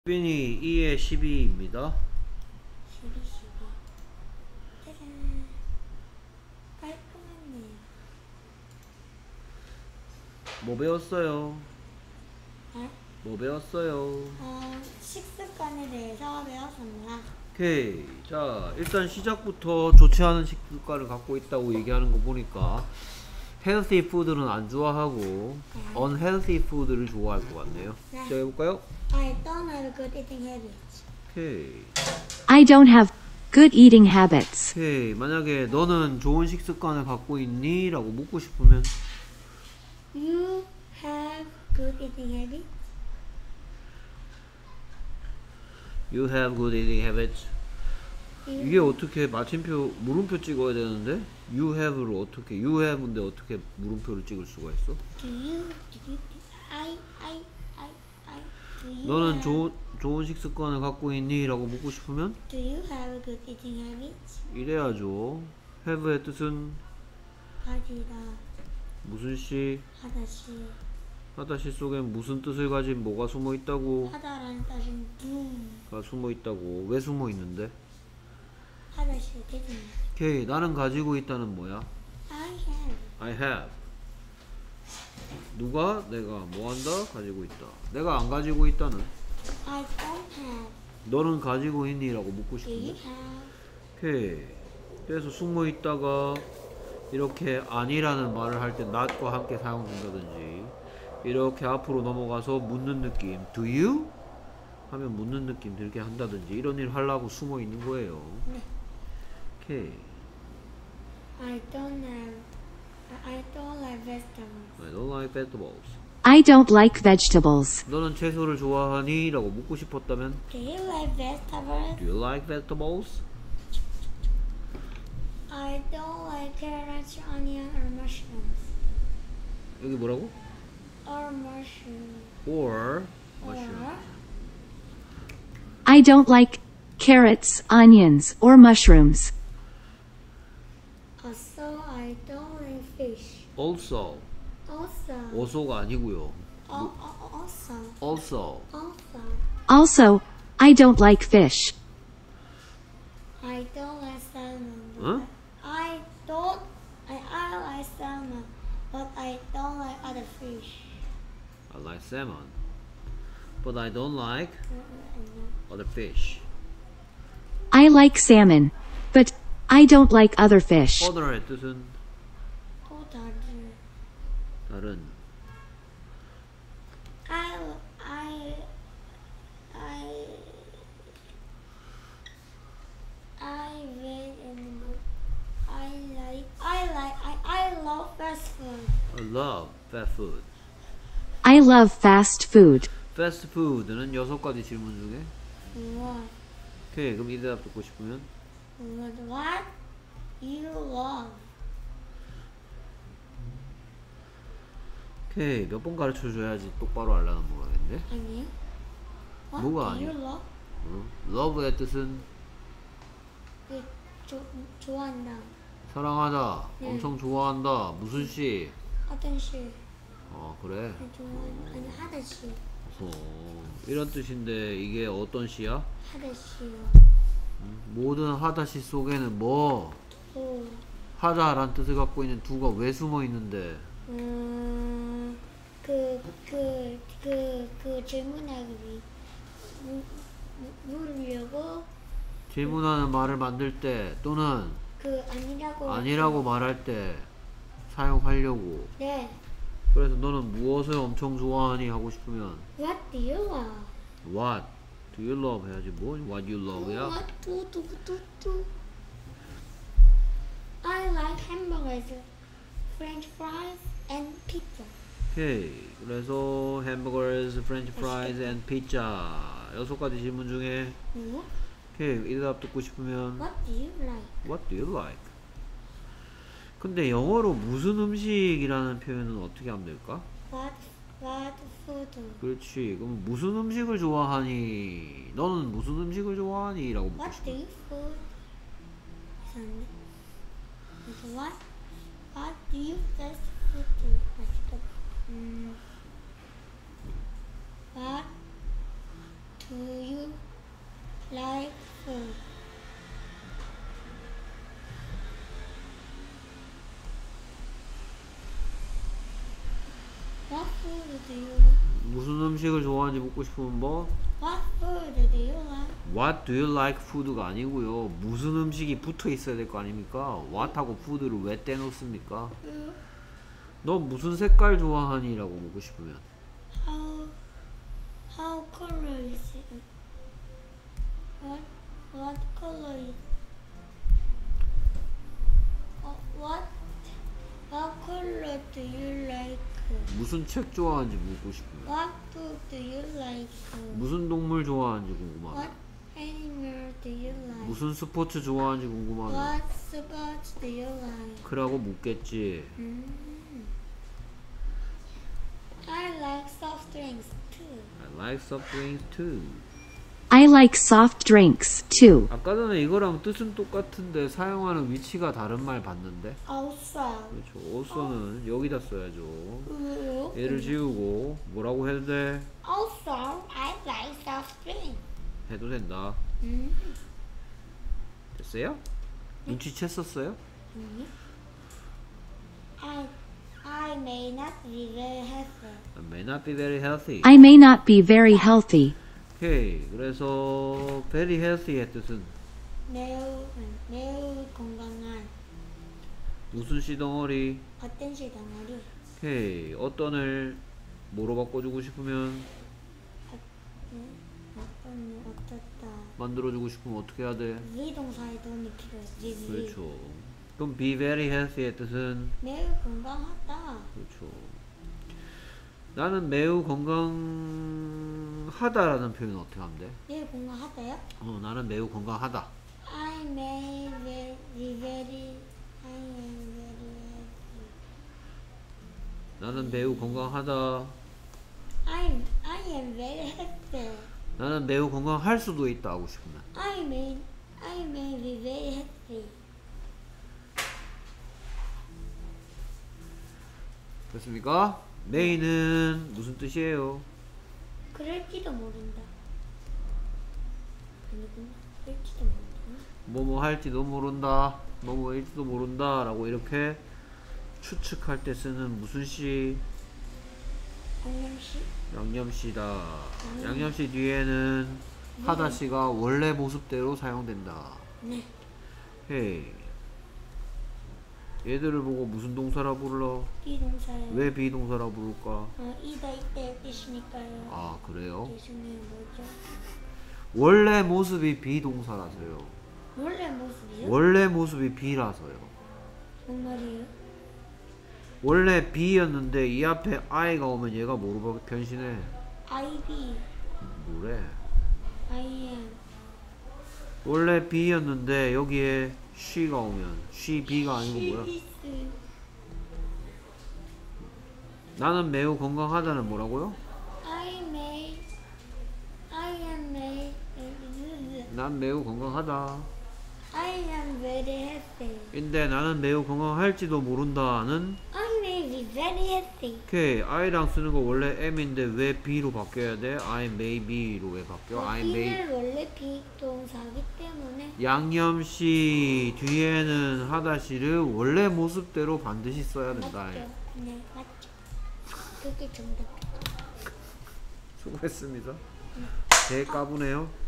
빈이 2에 12입니다. 12, 12. 짜잔. 깔끔하네요. 뭐 배웠어요? 네? 뭐 배웠어요? 식습관에 대해서 배웠습니다. 오케이. 자, 일단 시작부터 좋지 않은 식습관을 갖고 있다고 얘기하는 거 보니까 healthy food는 안 좋아하고 unhealthy food를 좋아할 것 같네요. 네. 자, 해볼까요? I don't have good eating habits. 오케이. I don't have good eating habits. 오케이. 만약에 너는 좋은 식습관을 갖고 있니? 라고 묻고 싶으면 You have good eating habits? you have good eating habits. You 이게 어떻게 마침표 물음표 찍어야 되는데 you have를 어떻게 you have인데 어떻게 물음표를 찍을 수가 있어? do you I do you 너는 have, 좋은 식습관을 갖고 있니? 라고 묻고 싶으면 do you have good eating habits? 이래야죠. have의 뜻은 가지다 무슨 시? 하다시 하다시 속에 무슨 뜻을 가진 뭐가 숨어 있다고? 하다라는 뜻은 가 숨어 있다고. 왜 숨어 있는데? 하다시 되잖아. 오케이. 나는 가지고 있다는 뭐야? I have I have. 누가? 내가 뭐 한다? 가지고 있다. 내가 안 가지고 있다는 I don't have. 너는 가지고 있니? 라고 묻고 Do you 싶은데 have? 오케이. 그래서 숨어 있다가 이렇게 아니라는 말을 할 때 not과 함께 사용된다든지 이렇게 앞으로 넘어가서 묻는 느낌 do you? 하면 묻는 느낌 들게 한다든지 이런 일 하려고 숨어 있는 거예요. 네. 오케이. I don't like vegetables. I don't like vegetables. I don't like vegetables. 너는 채소를 좋아하니? 라고 묻고 싶었다면 Do you like vegetables? do you like vegetables? I don't like carrots, onion, or mushrooms. 여기 뭐라고? Or mushrooms. or mushroom. Or I don't like carrots, onions, or mushrooms. also I don't like fish. also Also. also가 아니고요. Also. also Also. Also, I don't like fish. I don't like salmon. Huh? I like salmon, but I don't like other fish. I like salmon but I don't like other fish. I like salmon, but I don't like other fish. other의 뜻은 또 다른. 다른. I read in the book. I love fast food. I love fast food. I love fast food. fast food는 6가지 질문 중에 What? 오케이. 그럼 이 대답 듣고 싶으면 What you love? 오케이. 몇 번 가르쳐 줘야지 똑바로 알라는 모르겠는데. 아니요. What 뭐가 do you 아니야? love? love의 뜻은 그 좋아한다. 사랑하다. 네. 엄청 좋아한다. 무슨 시? 어떤 시? 그래. 아니 하다시. 이런 뜻인데 이게 어떤 시야? 하다시요. 모든 하다시 속에는 뭐? 오. 하다란 뜻을 갖고 있는 두가 왜 숨어 있는데? 그 질문하기 위해 물으려고 질문하는 말을 만들 때 또는 그 아니라고 말할 때 사용하려고. 네. 그래서 너는 무엇을 엄청 좋아하니? 하고 싶으면 What do you love? What do you love? 해야지. 뭐? What you love야? What do I like hamburgers, French fries, and pizza. 오케이. 그래서 hamburgers, french fries, and pizza 6가지 질문 중에 뭐? 오케이. 이 대답 듣고 싶으면 What do you like? What do you like? 근데 영어로 무슨 음식이라는 표현은 어떻게 하면 될까? What food? 그렇지. 그럼 무슨 음식을 좋아하니? 너는 무슨 음식을 좋아하니? 라고 묻고 What 싶어. do you food? 이상한데? What do you fast food? What Do you like food? What food do you like? 무슨 음식을 좋아하는지 묻고 싶으면 뭐? What food do you like? What do you like food가 아니고요. 무슨 음식이 붙어 있어야 될 거 아닙니까? What하고 food를 왜 떼놓습니까? 너 무슨 색깔 좋아하니? 라고 묻고 싶으면 How color is it? What color is what color do you like? 무슨 책 좋아하는지 묻고 싶으면 What book do you like? 무슨 동물 좋아하는지 궁금하면 What animal do you like? 무슨 스포츠 좋아하는지 궁금하면 What sports do you like? 그라고 묻겠지. I like soft drinks too. I like soft drinks too. I like soft drinks too. 아까 전에 이거랑 뜻은 똑같은데 사용하는 위치가 다른 말 봤는데. Also, 그렇죠. also는 여기다 써야죠. also, 얘를 지우고 뭐라고 해도 돼? I like soft drinks. 해도 된다. 됐어요? 눈치챘었어요? I may not be very healthy. I may not be very healthy. I may not be very healthy. 오케이. 그래서 very healthy의 뜻은 매우 건강한 무슨 씨덩어리? 어떤 시덩어리 오케이. 어떤을 뭐로 바꿔주고 싶으면 어떻다 만들어주고 싶으면 어떻게 해야 돼? 비동사의 도움이 필요해. 그렇죠. 그럼 be very healthy의 뜻은 매우 건강하다. 그렇죠. 나는 매우 건강하다라는 표현 어떻게 하면 돼? 매우 건강하다요? 나는 매우 건강하다. I may be very I am very healthy. 나는 매우 건강하다. I am very healthy. 나는 매우 건강할 수도 있다 하고 싶으면 I may be very healthy. 됐습니까? may는 무슨 뜻이에요? 그럴지도 모른다. 아니구나. 그럴지도 모른다. 뭐뭐 할지도 모른다. 뭐뭐일지도 모른다 라고 이렇게 추측할 때 쓰는 무슨 시? 양념시? 양념시다. 양념시 뒤에는 하다시가 원래 모습대로 사용된다. 네. 헤이. 얘들을 보고 무슨 동사라 불러? 비동사요. 왜 비동사라 부를까? 이다 이때 뜻이니까요. 아 그래요? 대신에 뭐죠? 원래 모습이 비동사라서요. 원래 모습이요? 원래 모습이 비라서요. 뭔 말이에요? 원래 B였는데 이 앞에 I가 오면 얘가 뭐로 변신해? IB, 뭐래? IM. 원래 B였는데 여기에 she가 오면 she B가 아니고 뭐야? 시리스. 나는 매우 건강하다는 뭐라고요? I am 난 매우 건강하다. I am very healthy. 근데 나는 매우 건강할지도 모른다는 I may be very healthy. 오케이 I랑 쓰는 거 원래 M인데 왜 B로 바뀌어야 돼? I may be로 왜 바뀌어? I may B는 원래 비동사기 때문에 양념시 뒤에는 하다시를 원래 모습대로 반드시 써야 된다. 맞죠? 네, 맞죠. 그게 정답. 수고했습니다. 되게 까부네요.